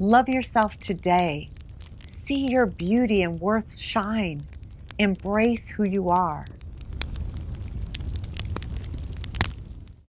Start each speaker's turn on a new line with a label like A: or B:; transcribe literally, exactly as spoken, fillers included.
A: Love yourself today. See your beauty and worth shine. Embrace who you are.